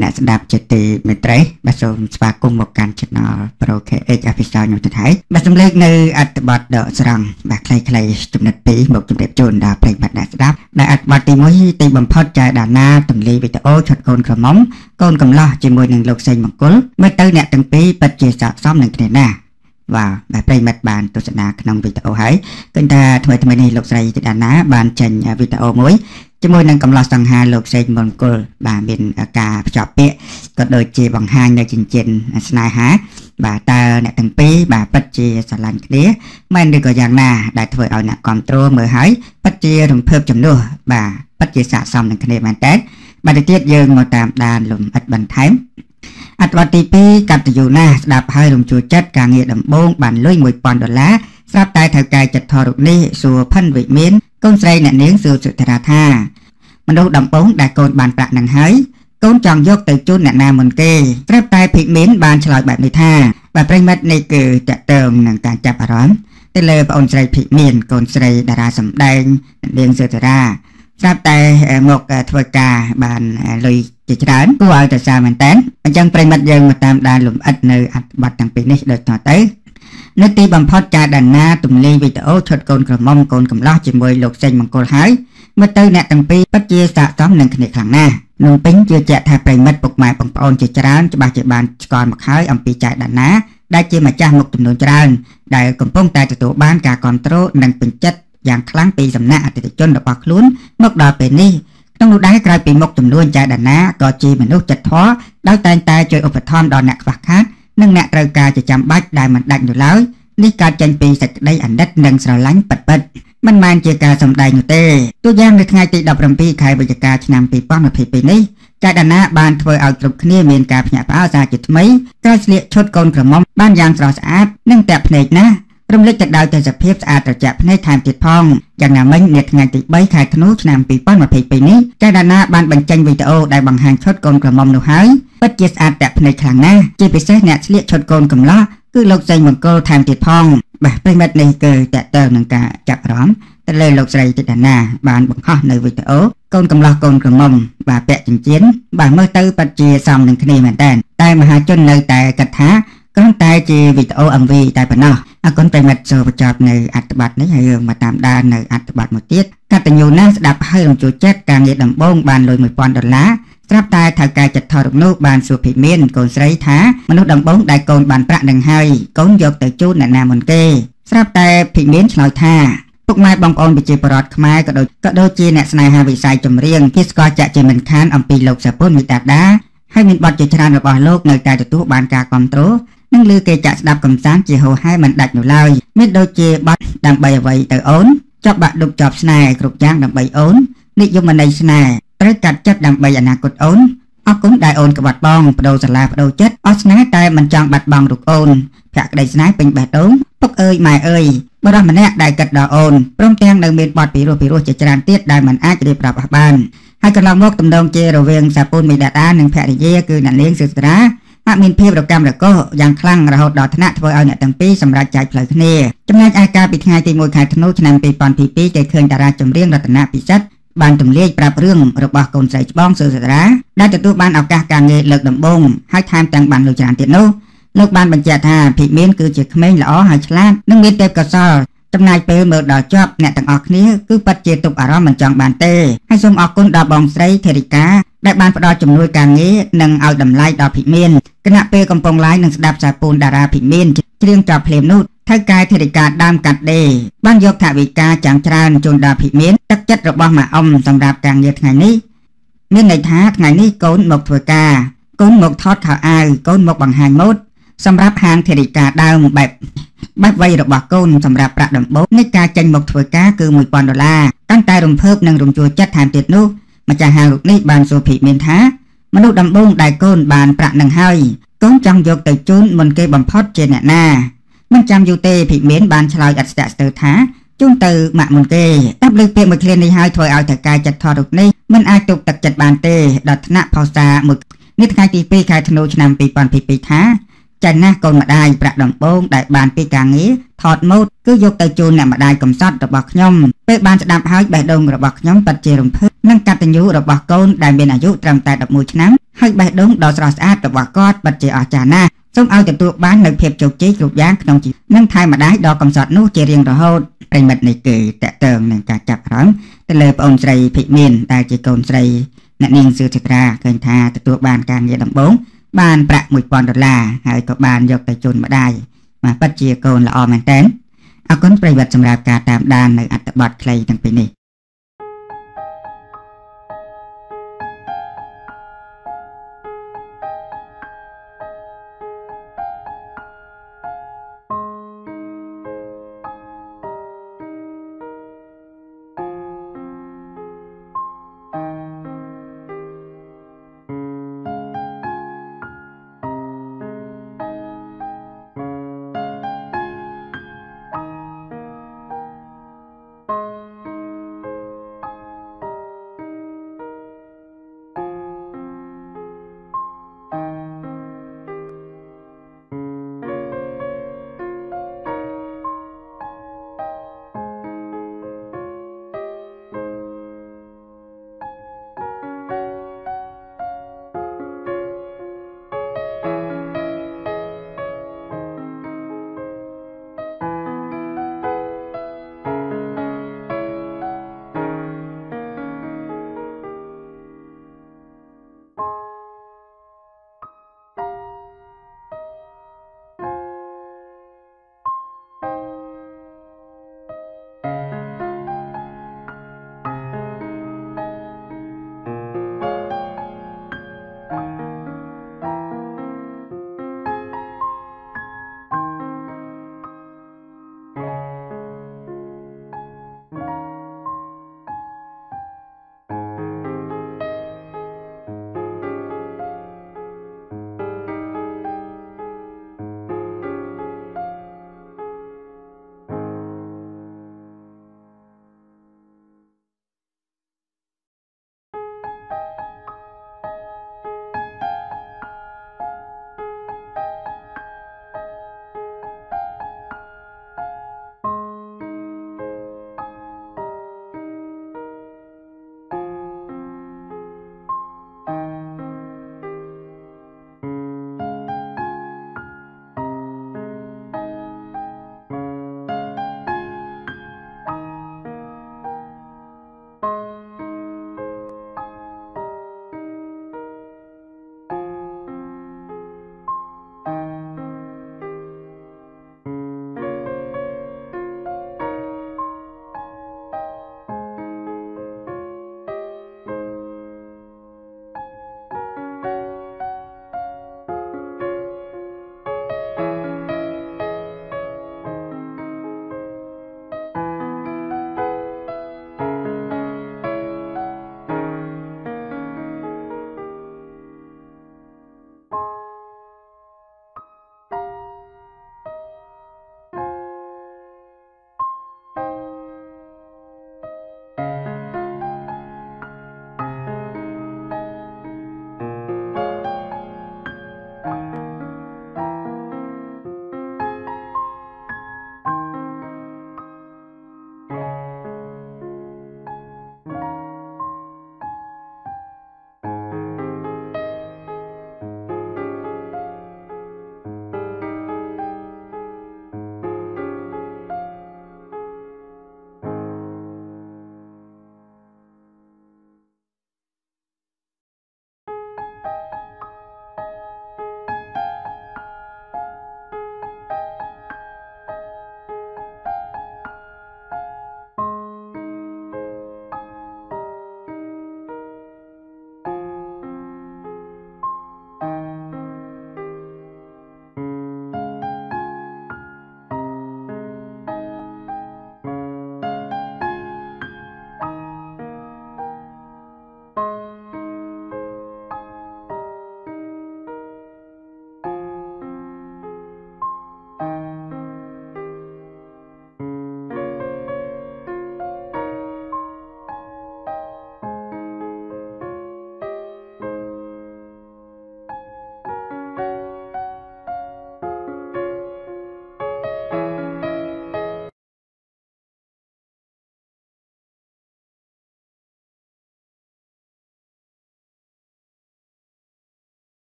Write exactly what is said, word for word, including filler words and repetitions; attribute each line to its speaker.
Speaker 1: អ្នកស្ដាប់ជាទីមេត្រីបាទសូមស្វាគមន៍មកកាន់ Channel Pro ខេ เอช Official ខ្ញុំទៅហើយបាទសំឡេងនៅអត្ថបទដកស្រង់បាទខ្លីៗចំណុចពីរមកជម្រាបជូនដល់ប្រិយមិត្តអ្នកស្ដាប់ដែលអត្ថបទទីមួយទីបំផុតចែកដាណាទម្លាយវីដេអូឆាត់កូនក្រមុំកូនកំឡោះជាមួយនឹងលោកសេងមង្គលមើលទៅអ្នកទាំងពីរពិតជាស័ក្តិសមនឹងគ្នាណាស់បាទបាទប្រិយមិត្តបានទស្សនាក្នុងវីដេអូហើយឃើញថាថ្មីថ្មីនេះលោកស្រីដាណាបានចេញវីដេអូមួយជាមួយនឹងកំឡោះសង្ហាលោកសេងមង្គលបាទមានការភ្ជាប់ពាក្យក៏ដូចជាបង្ហាញនៅចិញ្ចៀនស្នេហាបាទតើអ្នកទាំងពីរបាទពិតជាស្រឡាញ់គ្នាមែនឬក៏យ៉ាងណាដែលធ្វើឲ្យអ្នកគ្រប់គ្រងមើលហើយពិតជារំភើបចំនួនបាទពិតជាស័ក្តិសមនឹងគ្នាមែនតើបាទទៅទៀតយើងមកតាមដានលំអិតបន្ថែមអត្ថបទទីពីរកតញ្ញូណាស្ដាប់ហើយរំជួលចិត្តការងារដំបូងបានលុយមួយពាន់ដុល្លារស្រាប់តែថៅកែចិត្តថតរូបនេះសួរផិនវិមានកូនស្រីអ្នកនាងសួរសុធរាថាមនុស្សដំបងដែលកូនបានប្រាក់នឹងហើយកូនចង់យកទៅជូនអ្នកណាមុនគេស្រាប់តែភិមានបានឆ្លើយបែបនេះថាបាទប្រិមិត្តនេះគឺតកតើងនឹងការចាប់អារម្មណ៍ទៅលើប្អូនស្រីភិមានកូនស្រីតារាសម្ដែងអ្នកនាងសុធរាស្រាប់តែមកធ្វើការបានលុយជាច្រើនគួរឲ្យតែសារមែនតើអញ្ចឹងប្រិមិត្តយើងមកតាមដានលំអិតនៅអត្ថបទទាំងពីរនេះដូចតទៅនៅទីបំផុតការដាណាទម្លាយវីដេអូឈុតកូនក្រមុំកូនកំឡោះជាមួយលោកសេងមង្គលហើយមើលទៅអ្នកទាំងពីរពិតជាស័ក្តិសមនឹងគ្នាខ្លាំងណាស់នោះពេញជឿជាក់ថាប្រិមិត្តពុកម៉ែបងប្អូនជាច្រើនច្បាស់ជាបានស្គាល់មកហើយអំពីចៅដាណាដែលជាម្ចាស់មុខចំនួនច្រើនដែលកំពុងតែទទួលបានការគ្រប់គ្រងនិងពេញចិត្តយ៉ាងខ្លាំងពីសំណាក់អតិថិជនរបស់ខ្លួនមកដល់ពេលនេះក្នុងនោះដែរក្រោយពីមុខចំនួនចៅដាណាក៏ជាមនុស្សចិត្តធម៌ដោយតែងតែជួយឧបត្ថម្ភដល់អ្នកខ្វះខាតនិងអ្នកត្រូវការជាចាំបាច់ដែលមិនដាច់នោះឡើយនេះកើតចេញពីសេចក្តីអាណិតនិងស្រឡាញ់ពិតៗមិនមែនជាការសម្ដែងនោះទេទូយ៉ាងនៅថ្ងៃទីដប់ប្រាំពីរខែវិច្ឆិកាឆ្នាំពីរពាន់ម្ភៃពីរនេះចៅដាណាបានធ្វើឲ្យគ្រប់គ្នាមានការភ្ញាក់ផ្អើលសារជាថ្មីក្រោយស្លៀកឈុតកូនក្រមុំបានយ៉ាងស្រស់ស្អាតនិងទាក់ភ្នែកណាស់រំលេចទៅដោយទេសភាពស្អាតត្រជាក់ភ្នែកថែមទៀតផងយ៉ាងណាមិញនៅថ្ងៃទីបីខែធ្នូឆ្នាំពីរពាន់ម្ភៃពីរនេះចៅដាណាបានបញ្ចេញវីដេអូដែលបង្ហាញឈុតកូនក្រមុំនោះហើយពិតជាស្អាតទាក់ភ្នែកខ្លាំងណាស់ជាពិសេសអ្នកស្លៀកឈុតកូនកំឡោះគឺលោកសេងមង្គលថែមទៀតផងបាទប្រិមិត្តនេះគឺតកតើនឹងការចាប់អារម្មណ៍ទៅលើលោកស្រីទីដាណាបានបង្ហោះនៅវីដេអូកូនកំឡោះកូនក្រមុំបាទពាក់ចិញ្ចៀនបាទមើលទៅពិតជាសមនឹងគ្នាមែនតើតែមហាជននៅតែគិតថាគ្រាន់តែជាវីដេអូ em vê តែប៉ុណ្ណោះអរគុណប្រិមិត្តចូលបញ្ចប់នៅអត្ថបទនេះហើយយើងមកតាមដាននៅអត្ថបទមួយទៀតកតញ្ញូណាស្ដាប់ហើយរំជួលចិត្តការងារដំបូងបានលុយមួយពាន់ដុល្លារស្រាប់តែថៅកែចិត្តថតរូបនោះបានសួរភិមានកូនស្រីថាមនុស្សដំបងដែលកូនបានប្រាក់នឹងហើយកូនយកទៅជូនអ្នកណាមុនគេស្រាប់តែភិមានឆ្លើយថាពុកម៉ែបងប្អូនប្រជាពលរដ្ឋខ្មែរក៏ដូចក៏ដូចជាអ្នកស្នេហាវិស័យចម្រៀងគេស្គាល់ចាក់ជាមិនខានអំពីលោកសាពុនមីតាដាហើយមានបទជាច្រើនរបស់លោកនៅតែទទួលបានការគាំទ្រនិងលើគេចាក់ស្ដាប់កំសាន្តជាហូរហែមិនដាច់នោះឡើយមានដូចជាបទដើម្បីអ្វីទៅអូនចប់បាក់ដប់ចប់ស្នេហ៍គ្រប់យ៉ាងដើម្បីអូននិយមន័យស្នេហ៍ត្រូវកាត់ចិត្តដើម្បីអនាគតអូនអរគុណដែលអូនក្បត់បងបដូរសាលាបដូរចិត្តអស់ស្នេហ៍តែមិនចង់បាត់បង់រូបអូនភក្តីស្នេហ៍ពេញបេះដូងពុកអើយម៉ែអើយបរិះម្នាក់ដែលគិតដល់អូនព្រមទាំងនៅមានបទពីរោះពីរោះជាច្រើនទៀតដែលមិនអាចរៀបរាប់អស់បានហើយកន្លងមកទំនងជារវាងសាពូនមីដាដានិងភរិយាគឺអ្នកនាងសុស្ត្រាហាក់មានភាពរកាំរកោសយ៉ាងខ្លាំងរហូតដល់ថ្នាក់ធ្វើឲ្យអ្នកទាំងពីរសម្រេចចែកផ្លូវគ្នាចំណែកឯកាលពីថ្ងៃទីមួយខែធ្នូឆ្នាំពីរពាន់ពីរគេឃើញតារាចម្រៀងរតនពិសិដ្ឋបានទម្លាយប្រាប់រឿងរបស់កូនស្រីច្បងសុស្ត្រាដែលទទួលបានឱកាសការងារលើកដំបូងហើយថែមទាំងបានលុយច្រើនទៀតនោះលោកបានបញ្ជាក់ថាភិមានគឺជាក្មេងល្អហើយឆ្លាតនិងមានទេពកោសល្យចំណាយពេលមើលដល់ចប់អ្នកទាំងអស់គ្នាគឺពិតជាទុកអារម្មណ៍មិនចង់បានទេហើយសូមអរគុណដល់បងស្រីធេរិកាដែលបានផ្ដល់ជំនួយការងារនិងឲ្យតម្លៃដល់ភិមានគណៈពេលកំពុង live នឹងស្ដាប់សាពូនតារាភិមានច្រៀងចប់ភ្លាមនោះថៅកែធេរិកាដើមកាត់ដេរបានយកថវិកាចាំងច្រើនជូនដល់ភិមានទឹកចិត្តរបស់ម៉ាក់អ៊ំសម្រាប់ការងារថ្ងៃនេះមានន័យថាថ្ងៃនេះកូនមកធ្វើការកូនមកថតខោអាវកូនមកបង្ហាញម៉ូដសម្រាប់ហាងធេរិកាដើមបែបបែបវ័យរបស់កូនសម្រាប់ប្រាក់ដំបូងនៃការចេញមកធ្វើការគឺមួយពាន់ដុល្លារតាំងតែរំភើបនិងរំជួលចិត្តថែមទៀតនោះម្ចាស់ហាងរូបនេះបានសួរភិមានថាមនុស្សដំបូងដែលកូនបានប្រាក់នឹងហើយកូនចង់យកទៅជូនមុនគេបំផុតជាអ្នកណាមិនចាំយូរទេភិមានបានឆ្លើយអត់ស្ទាក់ស្ទើរថាជូនទៅម៉ាក់មុនគេតាមលើពាក្យមួយឃ្លានេះហើយធ្វើឲ្យថៅកែចិត្តថតរូបនេះមិនអាចទុកទឹកចិត្តបានទេដល់ថ្នាក់ផោសាមួយនេះថ្ងៃទីពីរខែធ្នូឆ្នាំពីរពាន់ពីរថាចាញ់ណាស់កូនម្ដាយប្រាក់ដំបងដែលបានពីការងារថតម៉ូតគឺយកទៅជូនអ្នកម្ដាយកំសត់របស់ខ្ញុំពេលបានស្ដាប់ហើយបេះដូងរបស់ខ្ញុំពិតជារំភើបនឹងកតញ្ញូរបស់កូនដែលមានអាយុត្រឹមតែដប់មួយឆ្នាំហើយបេះដូងដ៏ស្រស់ស្អាតរបស់គាត់ពិតជាអស្ចារ្យណាស់សូមឲ្យទទួលបាននូវភាពជោគជ័យគ្រប់យ៉ាងក្នុងជីវិតនិងថែម្ដាយដ៏កំសត់នោះជារៀងរហូតប្រិមិត្តនេះគឺតកតើងនឹងការចាប់អារម្មណ៍ទៅលើប្អូនស្រីភិមានដែលជាកូនស្រីអ្នកនាងសឿចិត្រាឃើញថាទទួលបានការងារដំបូងបានប្រាក់មួយពាន់ដុល្លារហើយក៏បានយកទៅជូនម្ដាយមកពិតជាកូនល្អមែនទែនអរគុណប្រិយមិត្តសម្រាប់ការតាមដាននៅអត្ថបទខ្លីទាំងពីរនេះ